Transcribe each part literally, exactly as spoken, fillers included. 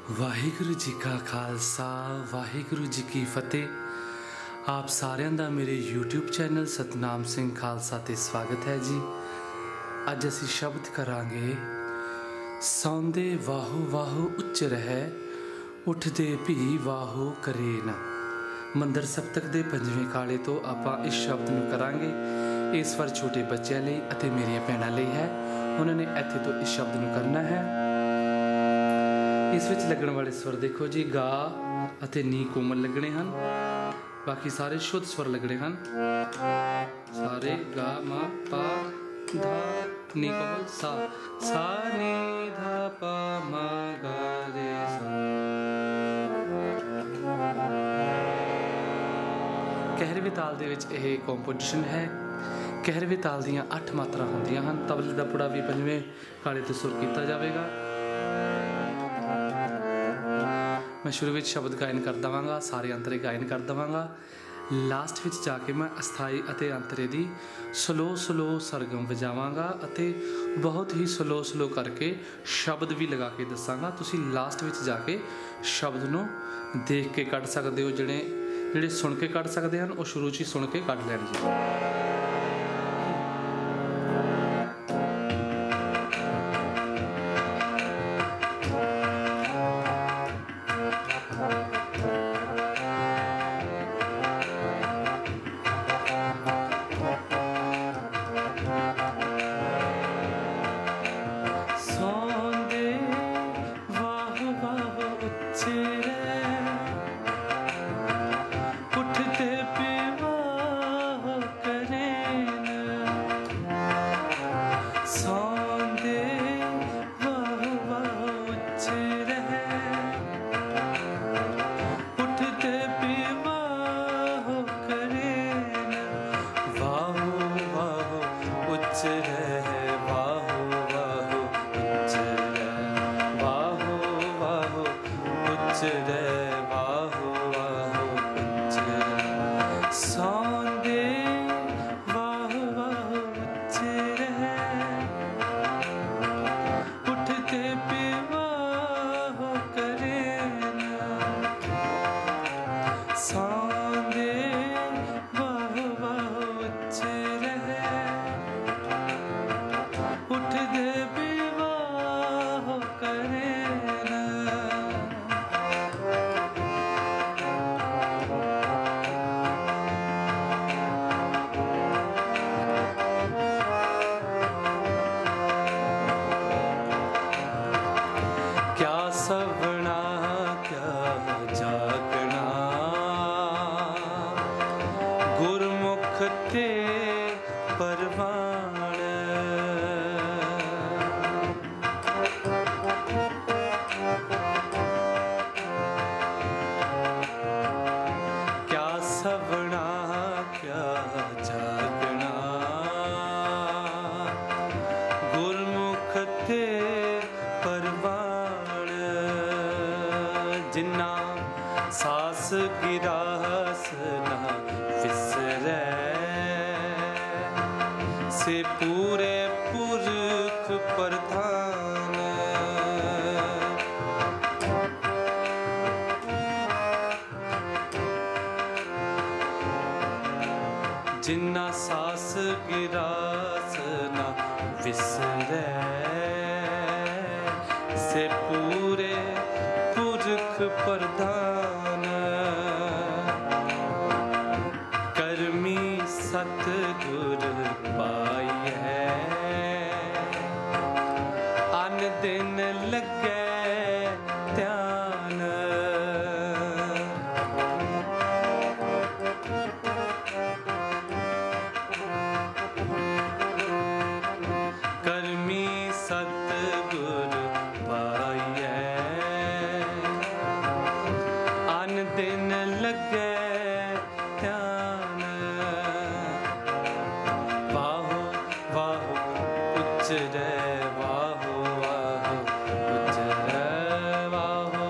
ਵਾਹਿਗੁਰੂ जी का खालसा वाहिगुरू जी की फतेह। आप सारिਆਂ ਦਾ ਮੇਰੇ YouTube ਚੈਨਲ ਸਤਨਾਮ ਸਿੰਘ ਖਾਲਸਾ ਤੇ ਸਵਾਗਤ ਹੈ ਜੀ। ਅੱਜ ਅਸੀਂ ਸ਼ਬਦ ਕਰਾਂਗੇ ਸੌਂਦੇ ਵਾਹੋ ਵਾਹੋ ਉੱਚ ਰਹਿ ਉੱਠਦੇ ਭੀ ਵਾਹੋ ਕਰੇ ਨਾ। ਮੰਦਰ ਸਪਤਕ ਦੇ ਪੰਜਵੇਂ ਕਾਲੇ ਤੋਂ ਆਪਾਂ ਇਸ ਸ਼ਬਦ ਨੂੰ ਕਰਾਂਗੇ। ਇਸ ਵਾਰ ਛੋਟੇ ਬੱਚਿਆਂ ਲਈ ਅਤੇ ਮੇਰੀਆਂ ਭੈਣਾਂ ਲਈ ਹੈ। ਉਹਨਾਂ ਨੇ ਇੱਥੇ ਤੋਂ ਇਸ ਸ਼ਬਦ ਨੂੰ ਕਰਨਾ ਹੈ। ਇਸ ਵਿੱਚ ਲੱਗਣ ਵਾਲੇ ਸਵਰ ਦੇਖੋ ਜੀ, ਗਾ ਅਤੇ ਨੀ ਕੋਮਲ ਲੱਗਣੇ ਹਨ, ਬਾਕੀ ਸਾਰੇ ਸ਼ੁੱਧ ਸਵਰ ਲੱਗਣੇ ਹਨ। ਸਾਰੇ ਗਾ ਮਾ ਪਾ ਧਾ ਨੀ ਕੋਮਲ ਸਾ ਸਾ ਨੀ ਧਾ ਪਾ ਮਾ ਗਾ ਰੇ ਸਾ। ਕਹਿਰਵੀ ਤਾਲ ਦੇ ਵਿੱਚ ਇਹ ਕੰਪੋਜੀਸ਼ਨ ਹੈ। ਕਹਿਰਵੀ ਤਾਲ ਦੀਆਂ ਅੱਠ ਮਾਤਰਾ ਹੁੰਦੀਆਂ ਹਨ। ਤਬਲੇ ਦਾ ਪੁੜਾ ਵੀ ਪੰਜਵੇਂ ਕਾਲੇ ਤੋਂ ਸੁਰ ਕੀਤਾ ਜਾਵੇਗਾ। मैं शुरू में शब्द गायन कर देवांगा, सारे अंतरे गायन कर देवांगा। लास्ट में जाके मैं अस्थाई अते अंतरे दी स्लो स्लो सरगम वजावांगा अते बहुत ही स्लो स्लो करके शब्द भी लगा के दसांगा। तुसी लास्ट में जाके शब्द नूं देख के कढ़ सकते हो। जिहड़े जिहड़े सुन के कढ़ सकते हैं वो शुरू च ही सुन के कढ़ लैण जी। सवना क्या जागना गुरमुख ते परवान। क्या सवना क्या जागना गुरमुख ते परवान। जिन्ना सास गिरास ना विसरै से पूरे पुरख प्रधान। जिन्ना सास गिरास ना विसरै से पूरे पुरख प्रधान। करमी सतगुर पाई है अन दिन लगे ध्यान। करमी सतगुर पाई है अन दिन लगे ध्यान। वाहो वाहो उच्च रे वाहो वाहो उच्च रे वाहो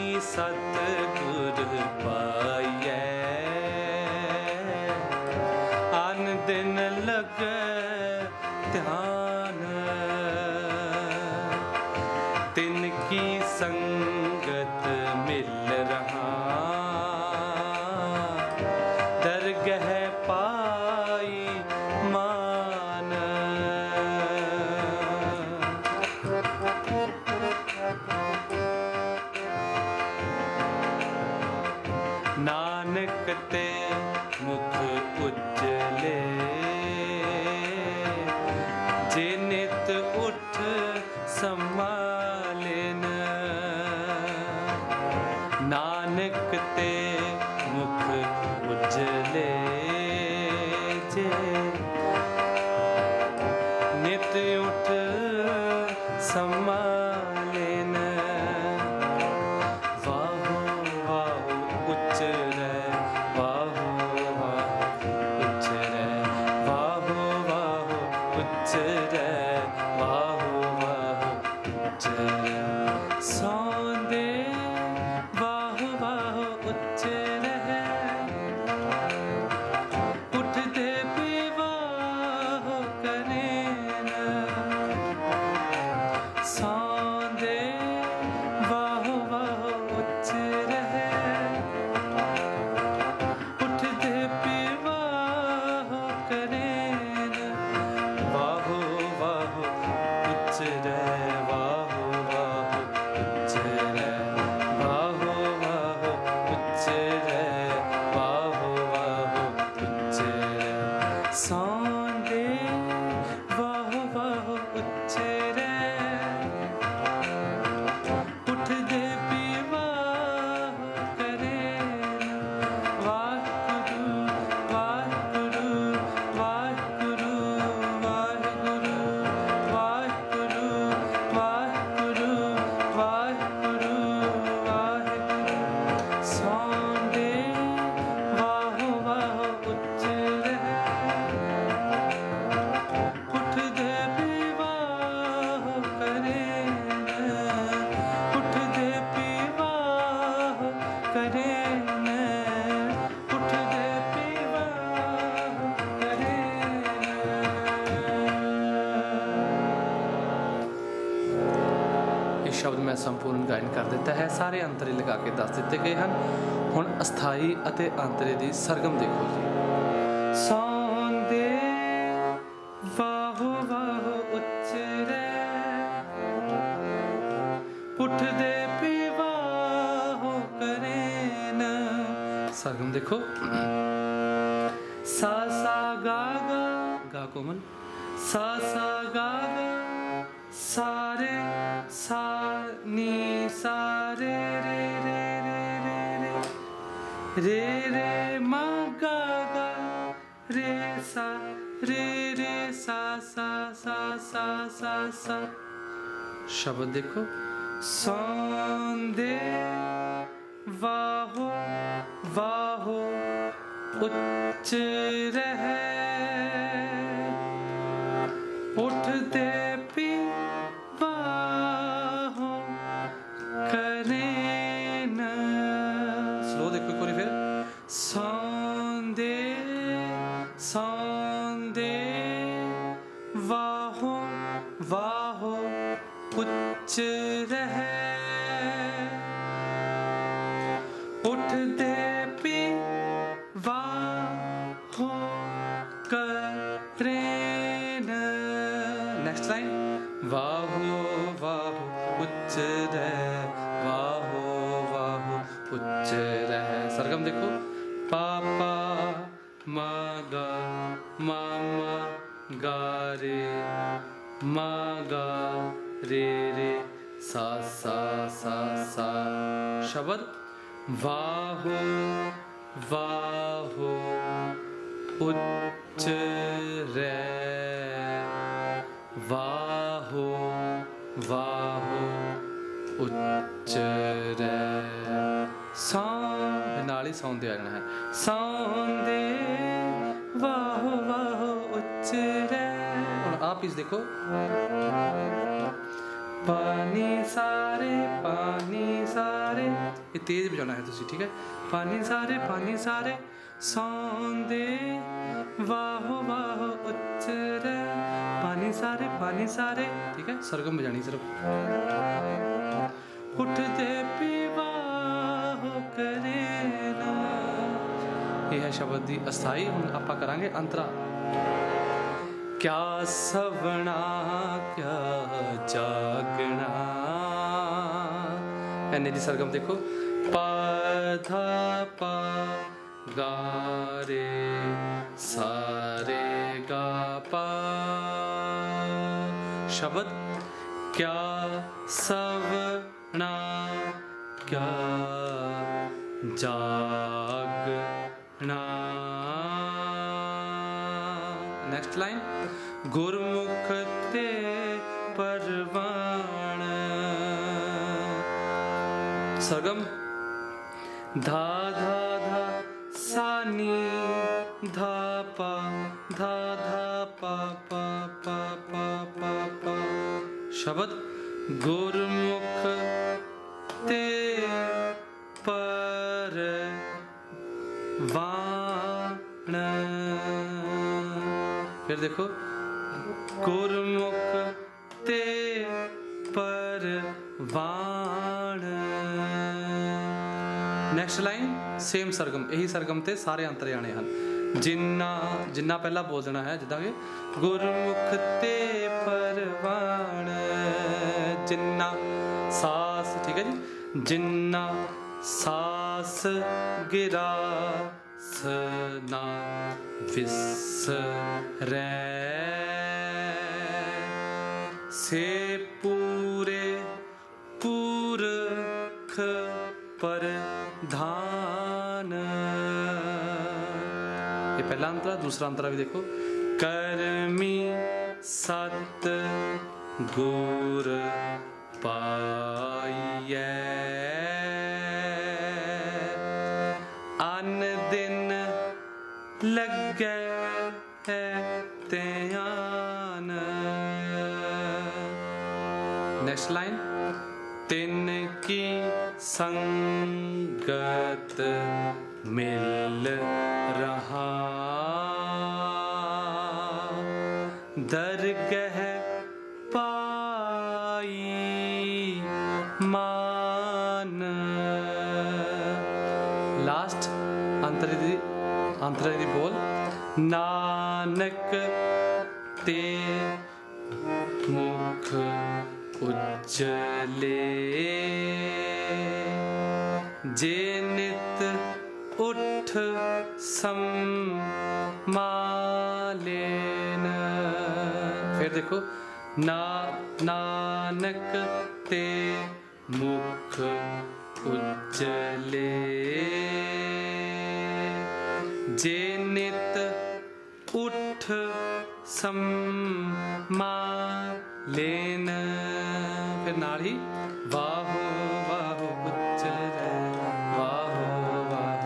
सतगुर पाइए आन दिन लगे ध्यान तिनकी संगत मिल रहा दरगह पाई मान नानक ते मुख उजले जे नित उठ संभालेन नानक ते मुख उजले जे नित उठ संभालेन वाहो वाहो उच्चरे वाहो वाहो उच्चरे वाहो वाहो उच्चरे वाहो वाहो उच्चरे सौंदे वाहो वाहो उच्चरे उठते भी वाहो करें सौंदे वाहो वाहो उच्चरे उठते भी वाहो करें वाहो वाहो उच्चरे वाहो वाहो उच्चरे वाहो वाहो उच्चरे वाहो वाहो उच्चरे सौंदे वाहो वाहो उच्चरे उठदे भी वाहो करें वाहिगुरु वाहिगुरु वाहिगुरु वाहिगुरु वाहिगुरु वाहिगुरु वाहिगुरु वाहिगुरु सौंदे वाहो वाहो उच्चरे उठदे भी वाहो करें उठदे भी वाहो करें उठदे भी वाहो करें ਇਹ ਸ਼ਬਦ ਮੈਂ ਸੰਪੂਰਨ ਗਾਇਨ ਕਰ ਦਿੱਤਾ ਹੈ ਸਾਰੇ ਅੰਤਰੇ ਲਗਾ ਕੇ ਦੱਸ ਦਿੱਤੇ ਗਏ ਹਨ ਹੁਣ ਅਸਥਾਈ ਅਤੇ ਅੰਤਰੇ ਦੀ ਸਰਗਮ ਦੇਖੋ ਜੀ ਸੌਂਦੇ ਵਾਹੋ ਵਾਹੋ ਉਚਰੇ ਉਠਦੇ ਵੀ ਵਾਹੋ ਕरें ਸਰਗਮ ਦੇਖੋ सा सा गा गा गा कोमल सा सा गा गा सारे सा नी सा रे रे रे रे रे रे रे मा गा गा रे सा रे रे सा सा सा सा सा सा शब्द देखो सौंदे वाहो वाहो उच्च रहे उठते भी वाहो करें न स्लो देखो कोई फिर सौंदे सौंदे वाहो वाहो उच्च रहे उठते भी वाहो करें नेक्स्ट लाइन वाहो वाहो उच्च रहे वाहो वाहो उच्च रहे सरगम देखो पापा मा गा मामा गा रे मा गा रे रे सा सा सा सा शब्द वाहो वाहो उच्च रे वाहो वाहो उच्च रे सौ नाल ही सौंदे आ जाना है सौंदे वाहो वाहो उच्च रे। आप इस देखो पानी सारे पानी सारे, ये तेज बजाना है तुसी, ठीक है। पानी सारे पानी सारे सौंदे वाहो वाहो उच्चरे, पानी सारे पानी सारे, ठीक है। सरगम बजानी सिर्फ। उठते पीवाहो करे ना, ये है शब्द दी अस्थाई। हुण आपां करांगे अंतरा। क्या सवना क्या जागना, एने दी सरगम देखो। पा धा पा गा रे सा रे गा पा, शब्द क्या सवना क्या जागना। Next line. गुरमुख ते परवान, सरगम धा धा धा सानी धा पा धा धा पा पा पा पा पा पा, शब्द गुरमुख ते परवान। फिर देखो गुरमुख ते परवान। नेक्स्ट लाइन सेम सरगम, यही सरगम ते सारे अंतर आने हैं। जिन्ना जिन्ना पहला बोल देना है, जिदा कि गुरमुख ते परवान, जिन्ना सास, ठीक है जी। जिन्ना सास गिरा सना विसरै, से पूरे पूरख परधान। ये पहला अंतरा। दूसरा अंतरा भी देखो। करमी सत गुर पाइयै, अन दिन लगे ध्यान। Next line. तिन की संगत मिल रहा, दरगह पाई मान। लास्ट अंतरी अंतरी बोल। नानक ते मुख उज्जले, जे नित उठ संमालेन। फिर देखो। ना नानक ते मुख उज्जले, जे नित उठ संमालेन। फिर नाल ही वाहो वाहो उच्चरे, वाहो वाहो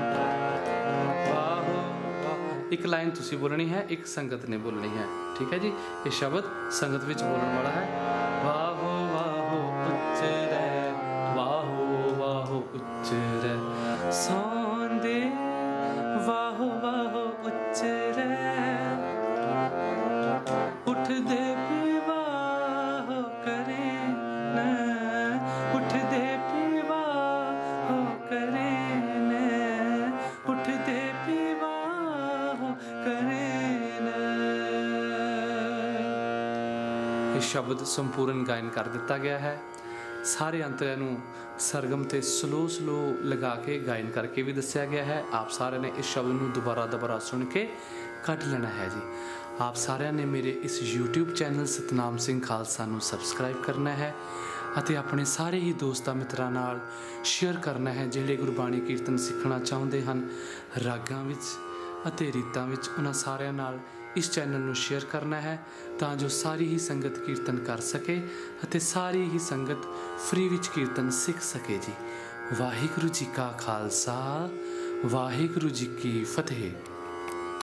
वाहो वाहो। एक लाइन तुसी बोलनी है, एक संगत ने बोलनी है, ठीक है जी। ये शब्द संगत विच बोलने वाला है। वाहो वाहो उच्चरे, वाहो वाहो उच्चरे, सौंदे वाहो वाहो उच्चरे, उठ दे पीवाहो करे न, उठ दे पीवाहो करे न, उठ दे पीवाहो करे न। ये शब्द संपूर्ण गायन कर दिता गया है। सारे अंतरिਆਂ ਨੂੰ सरगम ते स्लो स्लो लगा के गायन करके भी दसिया गया है। आप सारे ने इस शब्द ਨੂੰ दोबारा दोबारा सुन के कट लेना है जी। आप सारे ने मेरे इस यूट्यूब चैनल सतनाम सिंह खालसा ਨੂੰ सब्सक्राइब करना है ਅਤੇ ਆਪਣੇ ਸਾਰੇ ਹੀ ਦੋਸਤਾਂ ਮਿੱਤਰਾਂ ਨਾਲ ਸ਼ੇਅਰ ਕਰਨਾ ਹੈ ਜਿਹੜੇ ਗੁਰਬਾਣੀ ਕੀਰਤਨ ਸਿੱਖਣਾ ਚਾਹੁੰਦੇ ਹਨ ਰਾਗਾਂ ਵਿੱਚ ਅਤੇ ਰੀਤਾਂ ਵਿੱਚ। ਉਹਨਾਂ ਸਾਰਿਆਂ ਨਾਲ इस चैनल ਨੂੰ शेयर करना है ਤਾਂ ਜੋ सारी ही संगत कीर्तन कर सके ਅਤੇ सारी ही संगत फ्री विच कीर्तन सीख सके जी। वाहिगुरु जी का खालसा, वाहिगुरु जी की फतेह।